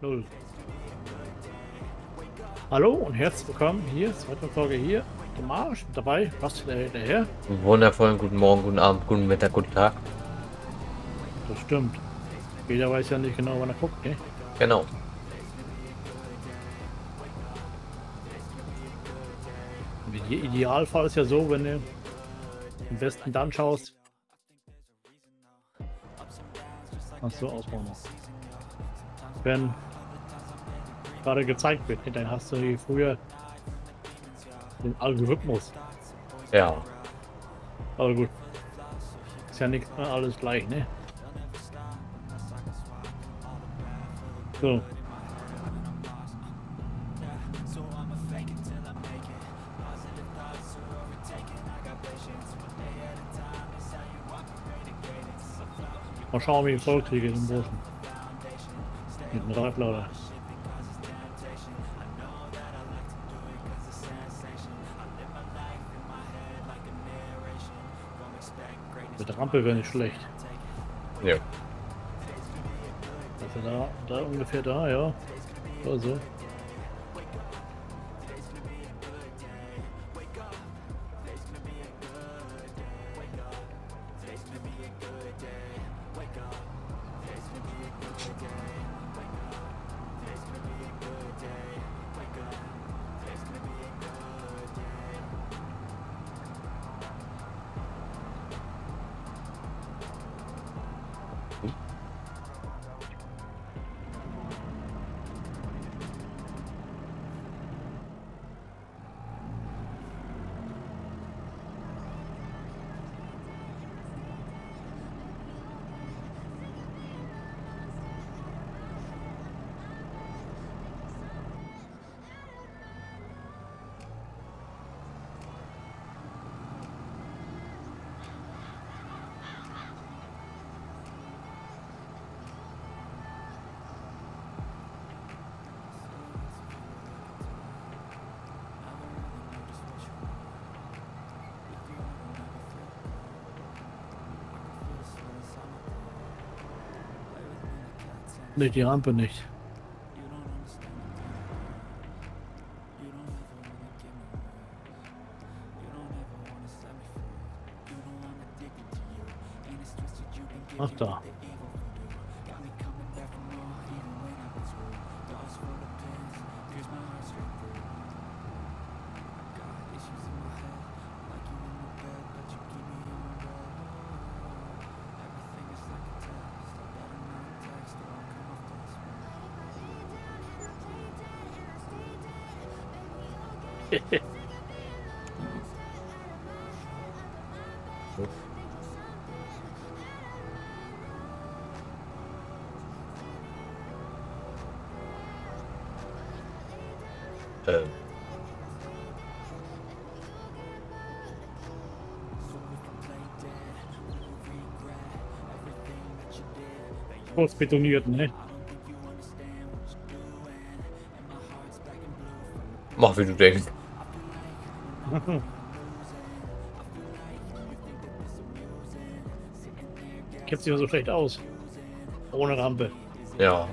Null. Hallo und herzlich willkommen hier, zweite Folge hier. Der Marsch mit dabei, was der Wundervollen guten Morgen, guten Abend, guten Mittag, guten Tag. Das stimmt. Jeder weiß ja nicht genau, wann er guckt, ne? Genau. Der Idealfall ist ja so, wenn du im Westen dann schaust. Ach so, Ausbau noch. Wenn gerade gezeigt wird, ne, dann hast du wie früher den Algorithmus. Ja. Aber gut, ist ja nicht alles gleich, ne? So. Mal schauen, wie ich voll kriege den Burschen. Mit dem Reiflader. Mit der Rampe wäre nicht schlecht. Ja. Also da ungefähr da, ja. Also. Ne, die Rampe nicht. Ach da. Ähm. Kurz betoniert, ne? Mach wie du denkst. Kennt sich ja so schlecht aus. Ohne Rampe. Ja.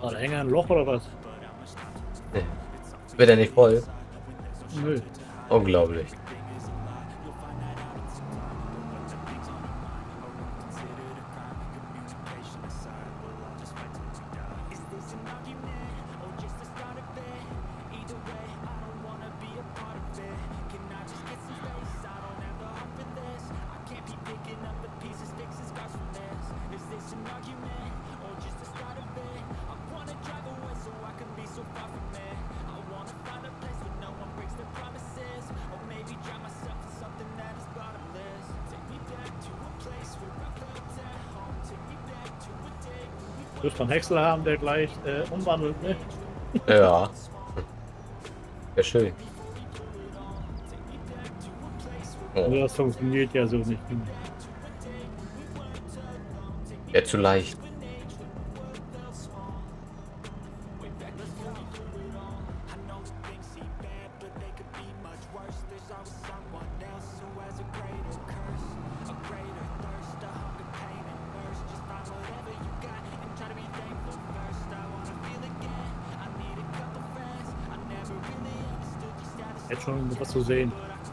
War der Hänger ein Loch oder was? Nee. Wird er nicht voll? Nö. Unglaublich. Wirst von Häcksler haben, der gleich umwandelt, ne? Ja. Ja, schön. Also Oh, das funktioniert ja so nicht. ja, zu leicht. Jetzt schon was zu sehen.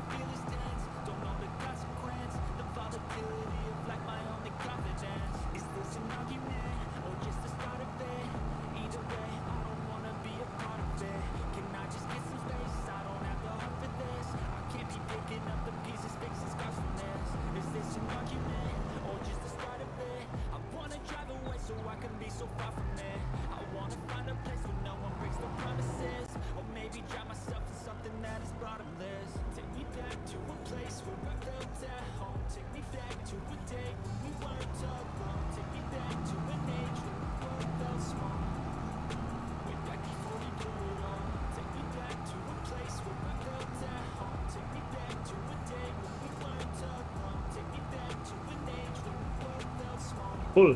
Cool.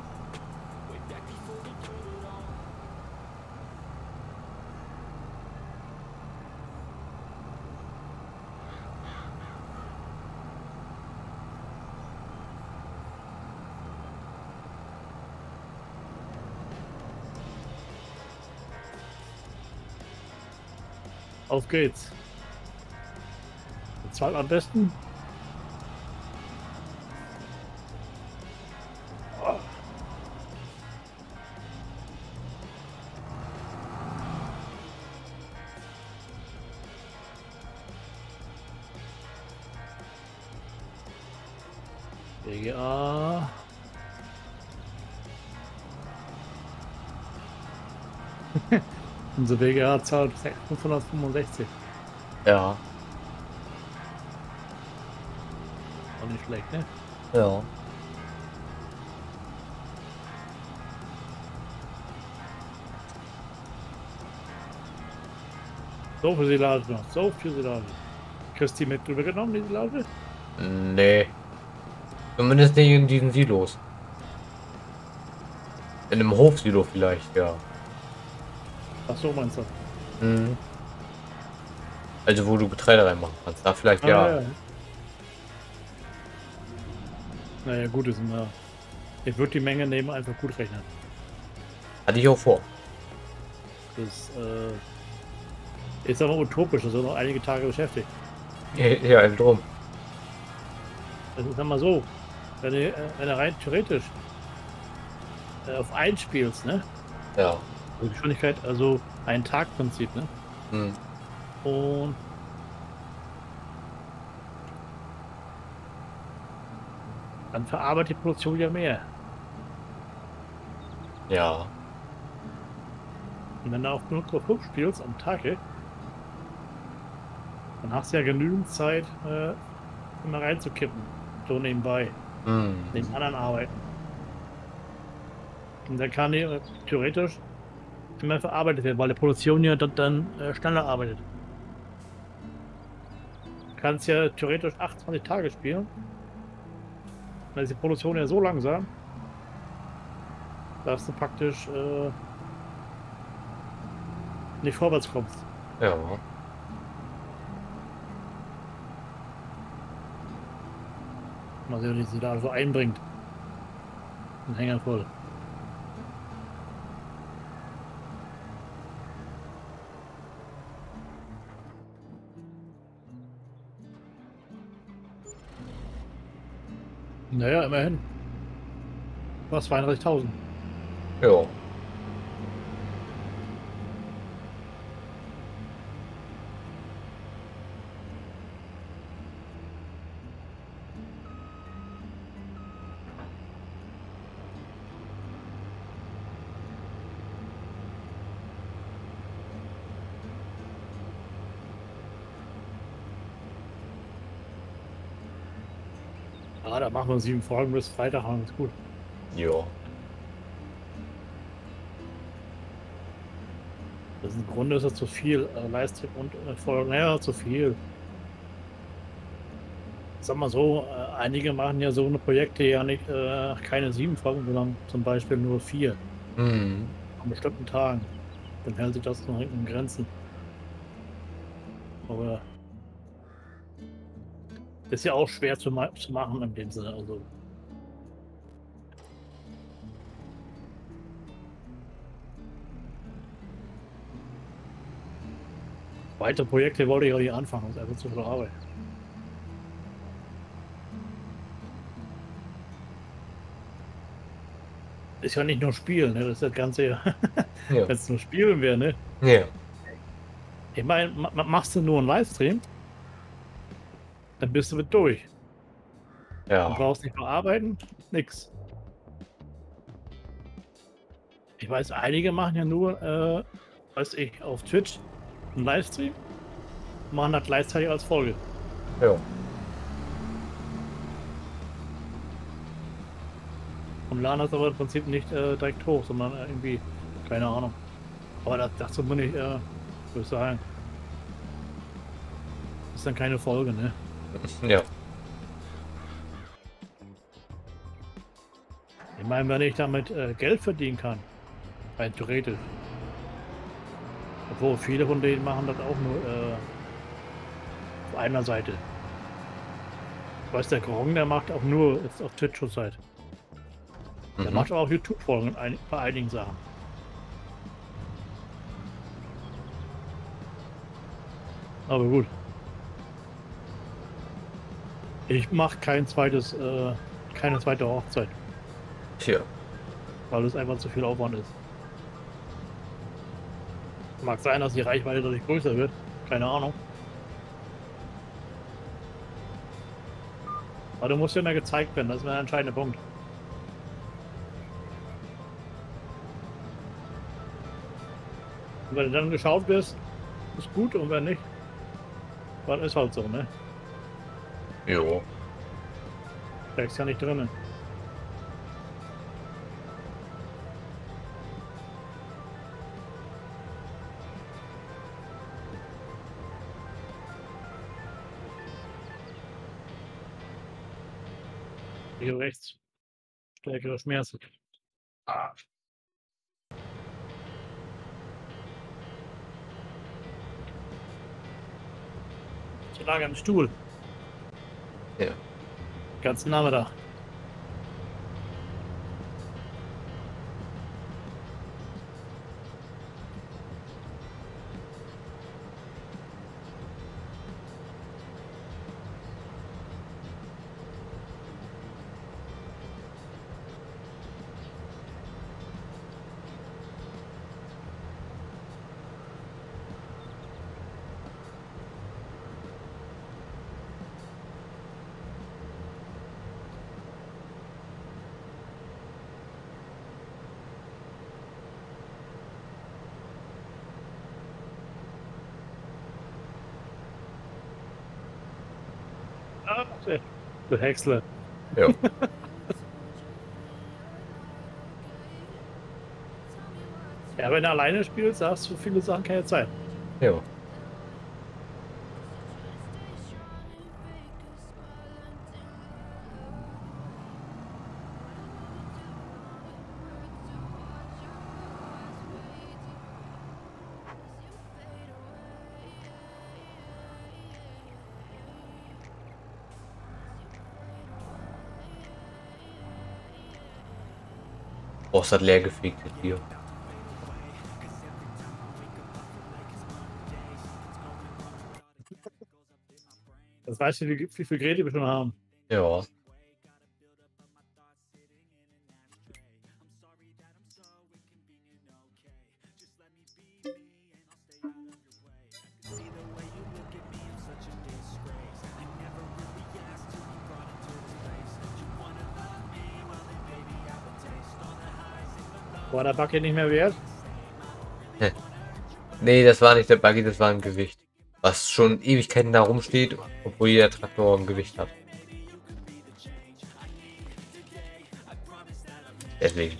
Auf geht's. Bezahlt am besten. Oh. BGA. Unsere BGA zahlt 565. Ja. Auch nicht schlecht, ne? Ja. So für Silage noch. So für Silage. Kriegst du die mit drüber genommen, die Silage? Nee. Zumindest nicht in diesen Silos. In einem Hofsilo vielleicht, ja. Ach so, meinst du? Mhm. Also wo du Getreide reinmachen kannst. Da vielleicht ja. Ja. Naja, gut ist immer. Ich würde die Menge nehmen, einfach gut rechnen. Hatte ich auch vor. Das ist aber utopisch, also noch einige Tage beschäftigt. Ja, also drum. Das ist mal so, wenn du rein theoretisch auf einen spielst, ne? Ja. Die Geschwindigkeit, also ein Tagprinzip, ne? Mhm. Und dann verarbeitet die Produktion ja mehr. Ja. Und wenn du auf 0,5 spielst am Tag, dann hast du ja genügend Zeit, immer reinzukippen. So nebenbei. Mhm. Neben anderen Arbeiten. Und dann kann die theoretisch immer verarbeitet werden, weil die Produktion ja dann schneller arbeitet. Du kannst ja theoretisch 28 Tage spielen. Dann ist die Produktion ja so langsam, dass du praktisch nicht vorwärts kommst. Ja. Mal sehen, wie sie da so einbringt. Ein Hänger voll. Naja, immerhin. Was 32.000. Ja. Ah, da machen wir 7 Folgen bis Freitag, haben ist gut. Ja. Das ist, im Grunde ist das zu viel. Livestream und Folgen, naja, zu viel. Sag mal so, einige machen ja so eine Projekte ja nicht, keine 7 Folgen, sondern zum Beispiel nur 4 Mhm. an bestimmten Tagen. Dann hält sich das noch in Grenzen. Aber ist ja auch schwer zu machen in dem Sinne. Also weitere Projekte wollte ich auch nicht anfangen, das ist einfach zu viel Arbeit. Ist ja nicht nur Spielen, ne? Das ist das Ganze ja. Ja. Wenn es nur Spielen wäre, ne? Ja. Ich meine, machst du nur einen Livestream, dann bist du mit durch. Du Ja. brauchst nicht mehr arbeiten, nix. Ich weiß, einige machen ja nur, weiß ich, auf Twitch einen Livestream, machen das gleichzeitig als Folge. Ja. Und laden das aber im Prinzip nicht direkt hoch, sondern irgendwie, keine Ahnung. Aber dazu bin ich, würde ich sagen, ist dann keine Folge, ne? Ja. Ich meine, wenn ich damit Geld verdienen kann, rein theoretisch. Obwohl viele von denen machen das auch nur auf einer Seite. Ich weiß, der Grong, der macht auch nur jetzt auf Twitch zurzeit. Der Mhm. macht auch YouTube-Folgen bei einigen Sachen. Aber gut. Ich mache keine zweite Hochzeit, Tja. weil es einfach zu viel Aufwand ist. Mag sein, dass die Reichweite dadurch größer wird. Keine Ahnung. Aber du musst ja mehr gezeigt werden, das ist der entscheidende Punkt. Und wenn du dann geschaut wirst, ist gut, und wenn nicht, dann ist halt so, ne? Jo. Steckst ja nicht drinnen. Hier rechts. Stärkere Schmerzen. Ah. Zu lange am Stuhl. Ja. Ganzen Nachmittag. Ah, du Häcksler. Ja. Ja, wenn du alleine spielst, hast du viele Sachen keine Zeit. Ja. Brauchst das leergefegte Tier. Das weißt du, wie viele Geräte wir schon haben. Ja. War der Buggy nicht mehr wert? Nee, das war nicht der Buggy, das war ein Gewicht. Was schon Ewigkeiten da rumsteht, obwohl jeder Traktor ein Gewicht hat. Deswegen.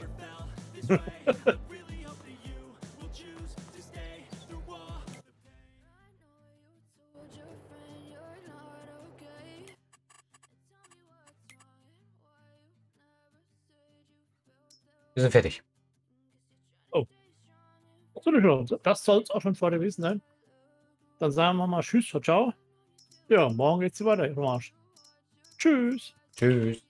Wir sind fertig. Das soll es auch schon vor gewesen sein. Dann sagen wir mal Tschüss, ciao. Ja, morgen geht's weiter, Marsch. Tschüss. Tschüss.